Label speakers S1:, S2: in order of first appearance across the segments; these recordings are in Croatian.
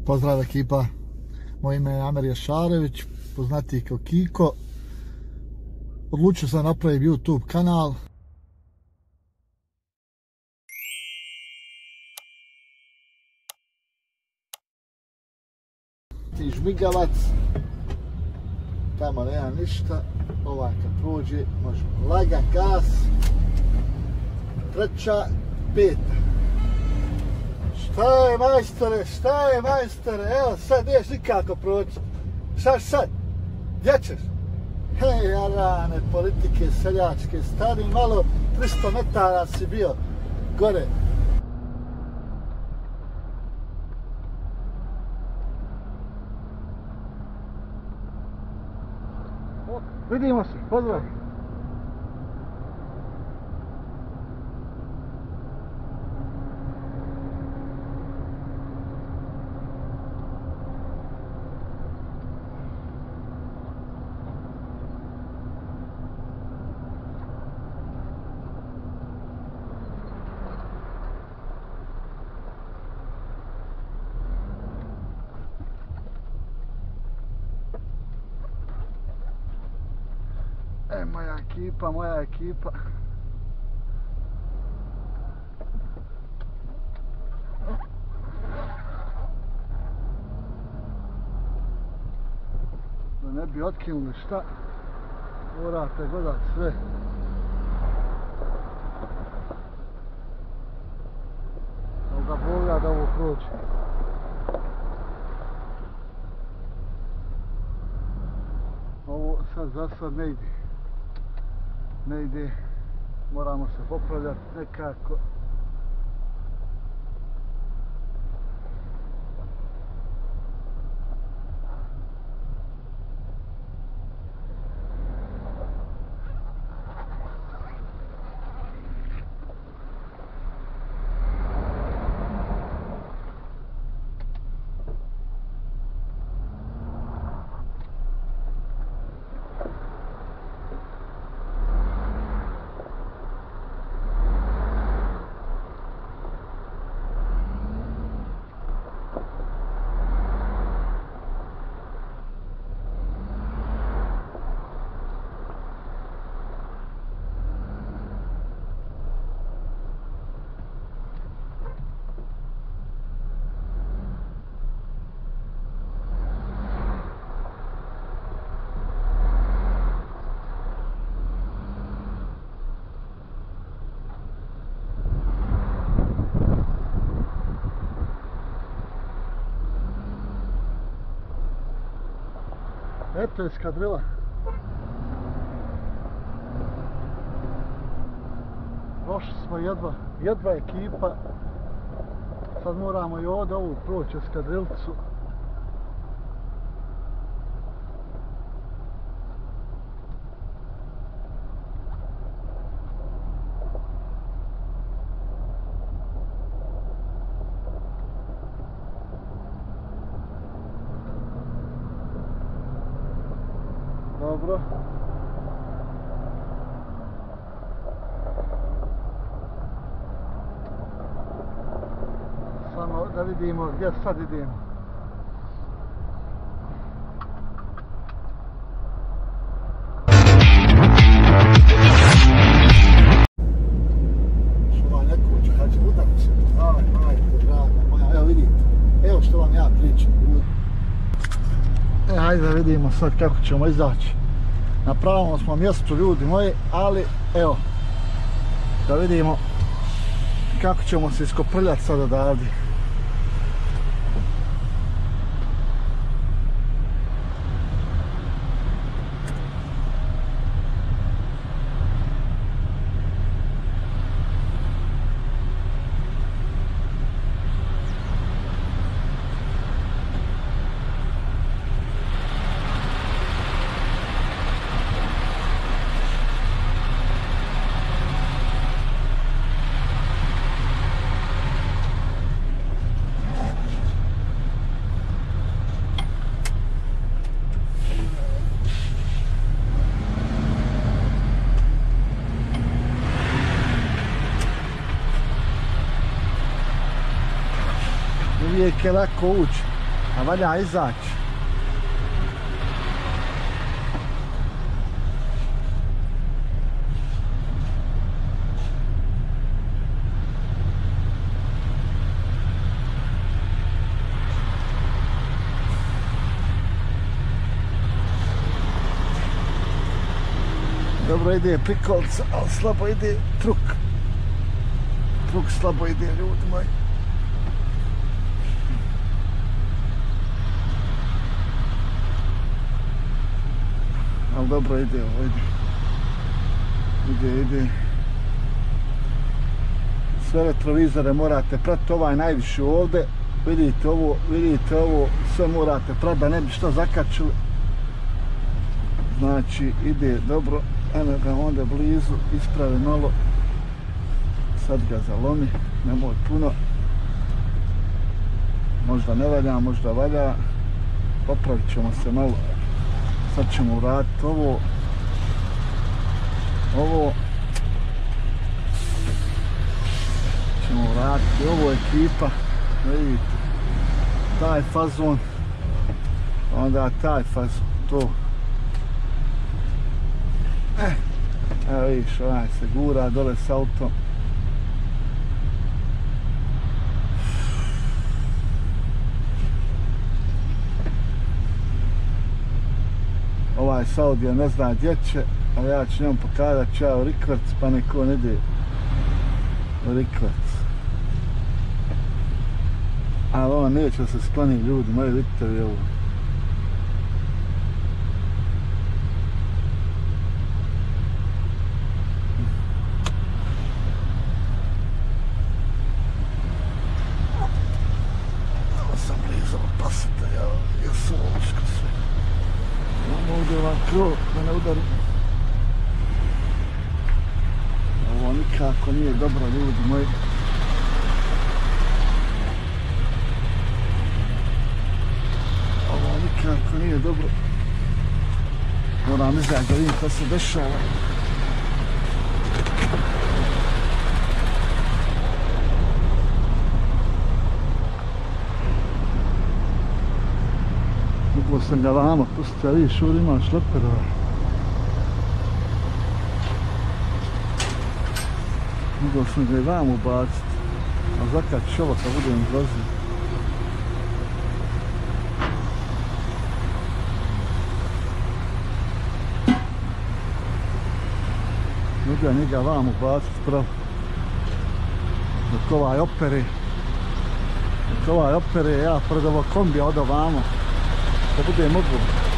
S1: Pozdrav ekipa, moje ime je Amer Jašarević, poznatiji kao Kiko. Odlučio sam napraviti YouTube kanal. Ti žmigavac, tamo nema ništa, ovaj kad prođe možemo lagan gas, treća, peta. Šta je majstore, evo sad niješ nikako proći. Šta sad? Gdje ćeš? Hej, jarane, politike seljačke, stani malo, 300 metara si bio gore. Vidimo se, pozdrav. Moja ekipa. Da ne bi otkinuli šta, morate gledat sve. Da Boga da ovo prođe. Ovo sad za sad ne ide. Ne ide, moramo se popravljati nekako. Eto eskadrila. Prošli smo jedva ekipa. Sad moramo i ovdje ovu proći eskadrilcu. Dobro. Samo da vidimo gdje sad idemo. Što vam neko uče, kad će udariti se. Ajde, draga moja, evo vidite. Evo što vam ja pričam. Hajde da vidimo sad kako ćemo izaći. Na pravom smo mjestu, ljudi moji, ali evo, da vidimo kako ćemo se iskoprljati sad odavde. uvijek je lako ući. a valja izaći. Dobro ide Pikolca, ali slabo ide Truk. Truk slabo ide, ljudi moji. Ali dobro ide ovo, ide. Sve retrovizore morate pratiti, ovaj najviše ovdje. Vidite ovo, sve morate pratiti da ne bi što zakačili. Znači ide dobro. Eno ga onda blizu, ispravi malo, sad ga zalomi, nemoj puno, možda ne valja, možda valja, popravit ćemo se malo, sad ćemo uraditi ovo, ćemo uraditi, ovo ekipa, vidite, taj fazon, onda taj fazon, to. Evo vidiš, onaj se gura dole s autom. Ovaj Saudija ne zna gdje će, ali ja ću njemu pokazati čao rikvrc, pa neko ne ide rikvrc. Ali on neće se skloni, ljudi moji, vidite vi ovo. Krov, da ne udari. Ovo nikako nije dobro, ljudi moji. Ovo nikako nije dobro. Moram izaći da vidim šta se dešava. Mogao sam ga vamo pustiti, a vidiš, ovdje ima šlepera. Mogao sam ga i vamo baciti, a zakačiš ovo kad budem izlazio. Mogao njega vamo baciti pravo. Dok ovaj opere, ja pred ovo kombija odo vamo. Da bude moglo.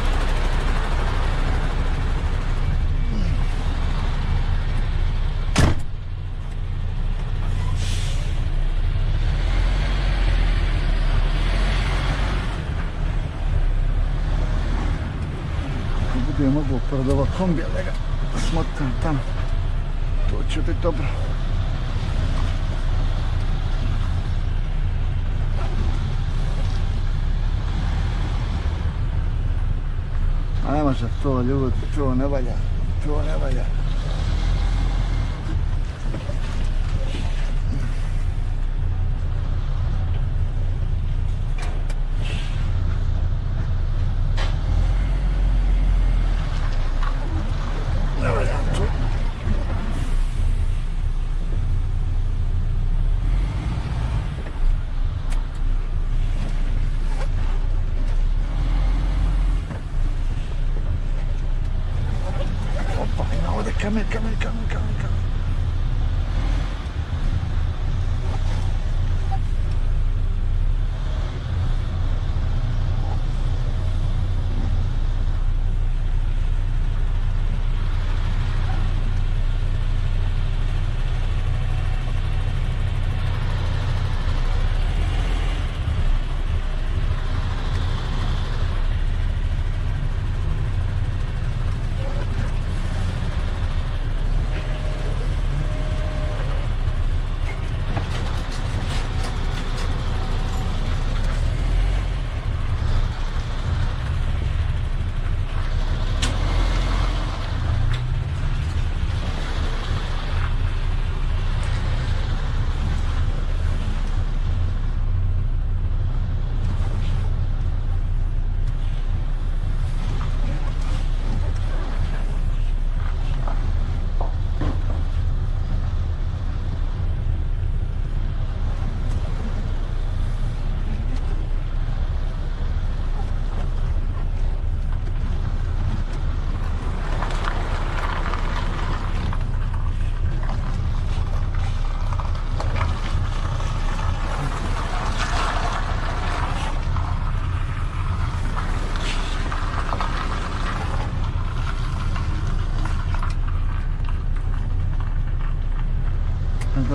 S1: Da bude moglo pred ova kombija da ga smotam tamo. To će biti dobro. Ne može to, ljudi, to ne valja. Come in.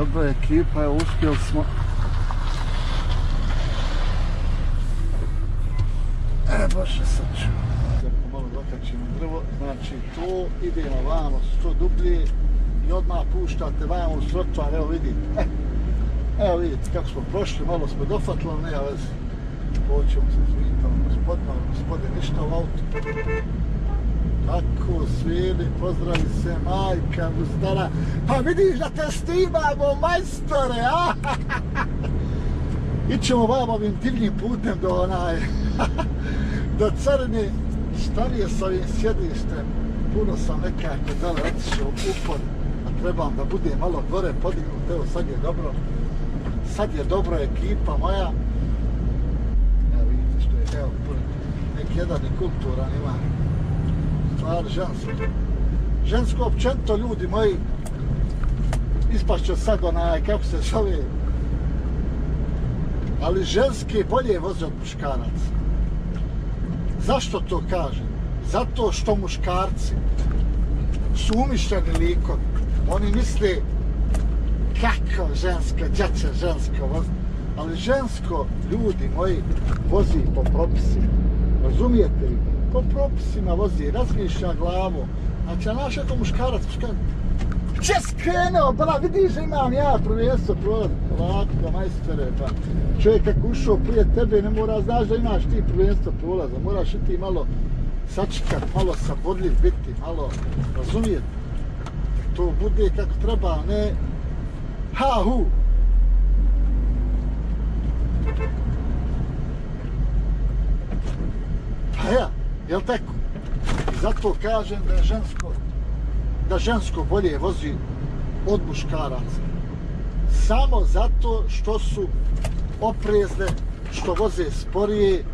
S1: Dobra ekipa, evo uspjeli smo. Bože, sad ću. Malo dokačimo drvo, znači tu idemo vamo što dublje i odmah puštate vamo u trotoar, evo vidite. Evo vidite kako smo prošli, malo smo dofatili, nema veze. Poćemo se zvitati, gospodine, ništa u autu. Tako, svijeli, pozdravi se, majka, muzdara. Pa vidiš da te snimamo, majstore, a? Ićemo vam ovim divnim putem do Crne. Šta mi je s ovim sjedištem? Puno sam nekako dale otišao upor, a trebam da bude malo gore podignut, evo sad je dobro. Sad je dobro ekipa moja. Evo vidite što je, evo, neki jedan i kulturan ima. Stvar žensko. Žensko općenito, ljudi moji, ispašće sad kako se zove, ali ženske bolje voze od muškaraca. Zašto to kažem? Zato što muškarci su umišljeni likovi. Oni misle kako žensko, dječe žensko vozi. Ali žensko, ljudi moji, vozi po propisima. Razumijete li? Po propisima vozi, razmišlja glavom. Znači, a naš je to muškarac, Če skrenuo, bra, vidiš, imam ja prvenstvo prolaziti. Lako, majstore, pa. Čovjek kako ušao prije tebe, ne mora, znaš da imaš ti prvenstvo prolaza. Moraš i ti malo sačekat, malo saborljiv biti, malo, razumijete? To bude kako treba, ne ha-hu. Pa ja, jel tako? I zato kažem da je žensko bolje vozi od muškaraca. Samo zato što su oprezne, što voze sporije.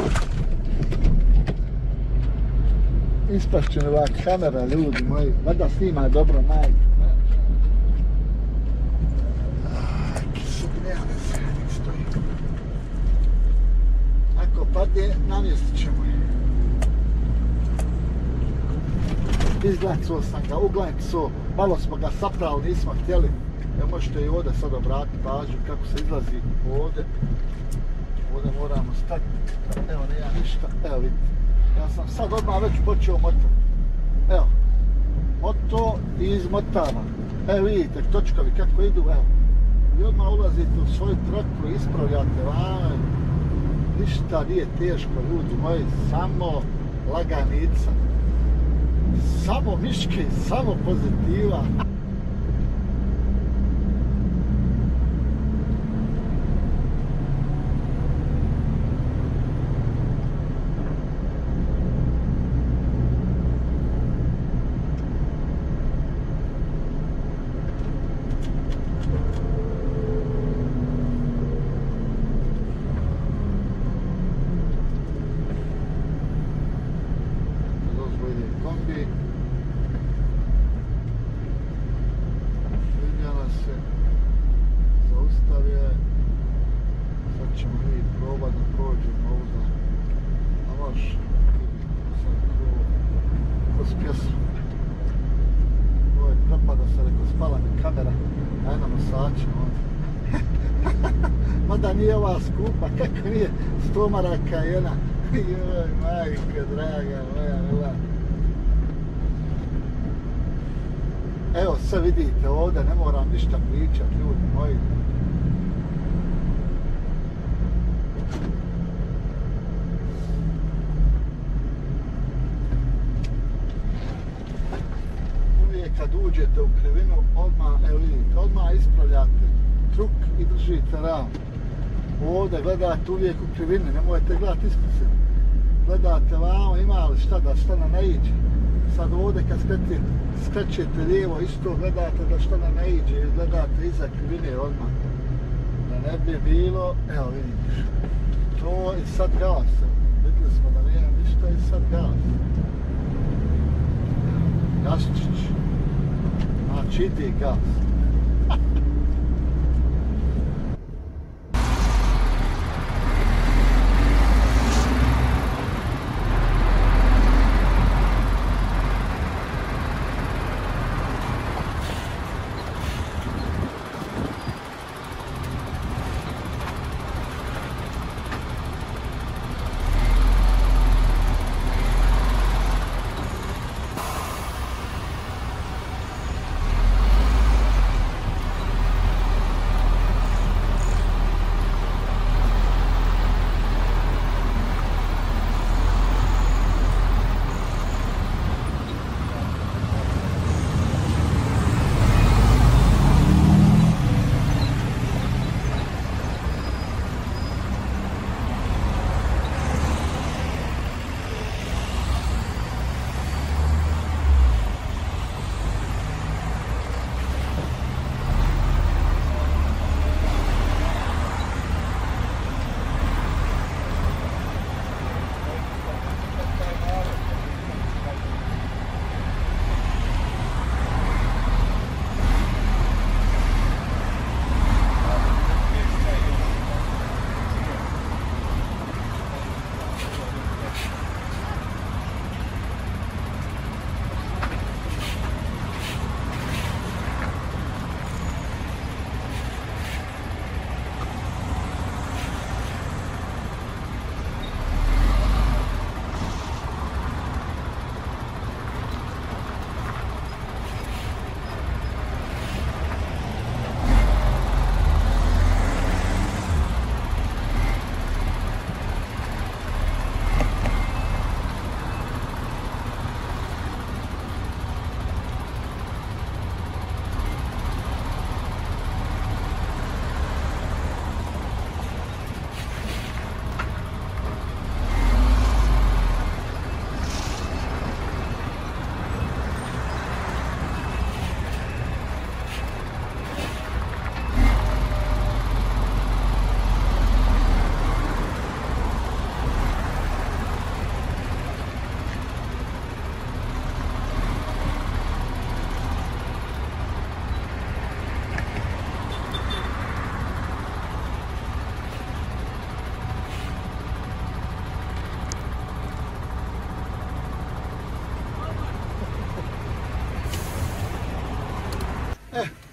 S1: Ispašće ova kamera, ljudi moji, vada snima dobro, majke. Ako padne, namjestit ćemo je. Izglancuo sam ga, uglancuo, malo smo ga saprali, nismo htjeli. Evo možete i ovdje sad obratiti pažnju kako se izlazi ovdje. Ovdje moramo stati, evo nema ništa, evo vidite. Ja sam sad odmah već počeo motati. Evo, moto i izmotava. Evo vidite točkovi kako idu, evo. I odmah ulazite u svoju traku i ispravljate vame. Ništa nije teško, ljudi moji, samo laganica. Samo miške, samo pozitiva. Mada nije ova skupa, kako nije 100 maraka jedna. Joj, majka draga moja mila. Evo, sve vidite ovdje, ne moram ništa pričat, ljudi moji. Uvijek kad uđete u krivinu, odmah, evo vidite, odmah ispravljate truk i držite ravno. Ovdje gledate uvijek u krivini, nemojte gledati ispred sebe. Gledate vamo, ima li šta da šta ne iđe. Sad ovdje kad skrećete lijevo isto gledate da šta ne iđe i gledate iza krivine odmah. Da ne bi bilo, evo vidiš. To i sad gas. Vidjeli smo da nema ništa i sad gas. Gaščić. Znači ide gas.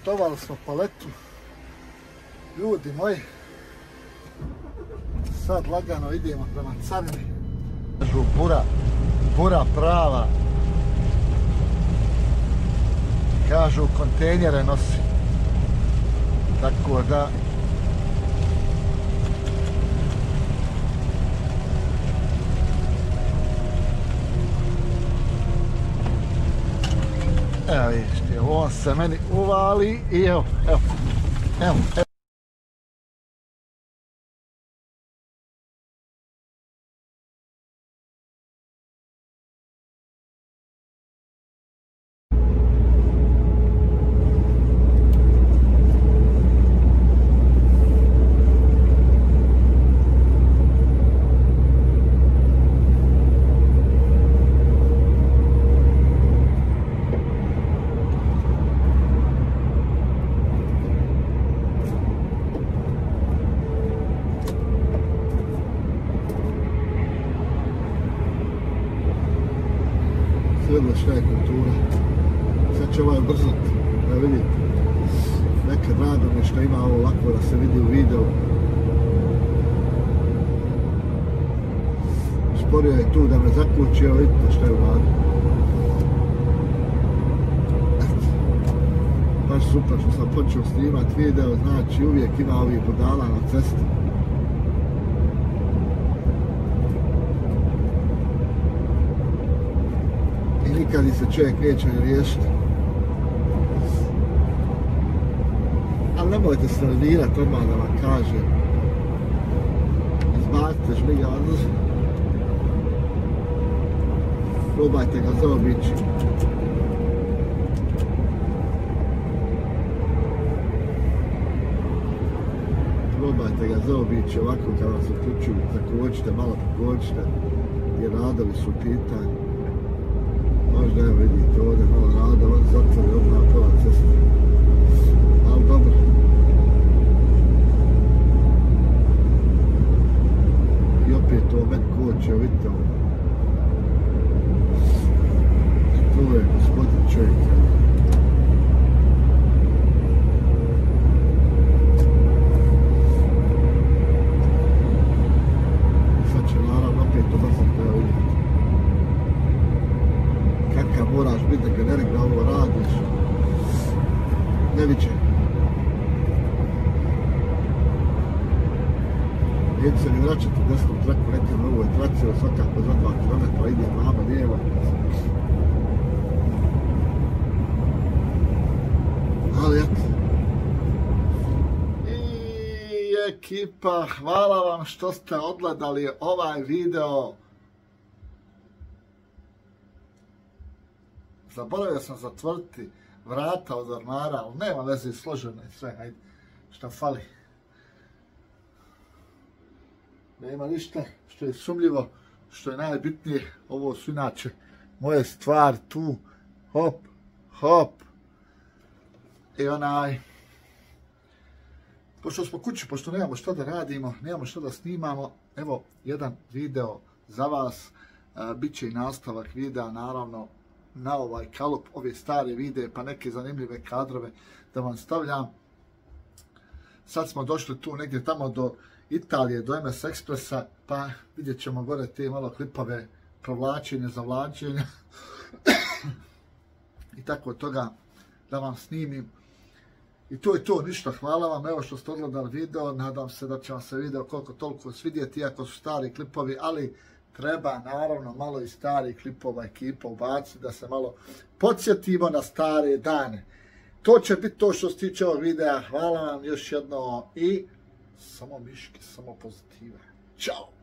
S1: isputovali smo paletu. Ljudi moji, sad lagano idemo prema carini. Kažu bura prava. Kažu kontejnere nosi. Tako da evo vidite, on se meni uvali i evo. Sredno šta je kultura. Sad će ovaj ubrzati, da vidite. Nekad rado mi što ima ovo ovako da se vidi u videu. Sporio je tu da me zakući, evo vidite šta je u radu. Baš super što sam počeo snimati video, znači uvijek ima ovih budala na cesti. Nikad se čovjek neće riješiti. Ali nemojte se nervirati odmah da vam kažem. Izbacite žmiga odnos. Probajte ga zaobići. Probajte ga zaobići ovako kad vam se uključuju. Zakočite, malo pokočite. Jer radovi su u pitanju. Možda evo vidite ovdje malo rada, on zatvori odmah pola cesta. Ali dobro. I opet ovo meni koče, vidite ovo. To je gospodin čovjek. Sad će naravno opet ubrzati, evo vidite. Kakav moraš biti da generik da ovo radiš. Ne viće. Neću se ni vraćati u desnu traku, nekim na ovoj traci, svakako za 2 km ide vama lijevo. Ali eto. I ekipa, hvala vam što ste odgledali ovaj video. Zaboravio sam zatvoriti vrata od ormara, ali nema veze, složeno je sve, hajde, šta fali. Nema ništa što je sumljivo, što je najbitnije, ovo su inače moje stvari tu, hop. I pošto smo kući, pošto nemamo što da radimo, nemamo što da snimamo, evo jedan video za vas, bit će i nastavak videa, naravno, na ovaj kalup, ove stare videe, pa neke zanimljive kadrove da vam stavljam. Sad smo došli tu negdje tamo do Italije, do MS Expressa, pa vidjet ćemo gore te malo klipove provlačenja, zavlačenja i tako toga da vam snimim. I to je to, ništa, hvala vam, evo što ste odgledali video, nadam se da će vam se video koliko toliko svidjeti, iako su stari klipovi, ali treba naravno malo i stari klipova ekipa ubaciti da se malo podsjetimo na stare dane. To će biti to što se tiče ovog videa. Hvala vam još jedno i samo miške, samo pozitive. Ćao!